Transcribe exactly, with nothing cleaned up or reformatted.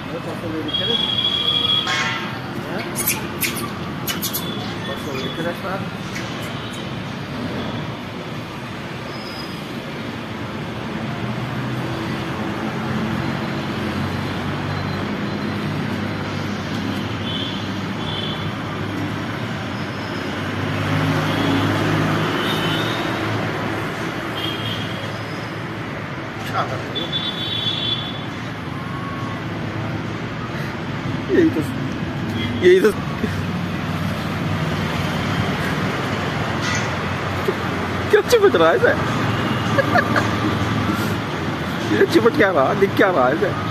posso verificar? Posso verificar esta? यही तो यही तो क्या चिपट रहा है इसे? ये चिपट क्या रहा, दिख क्या रहा है इसे?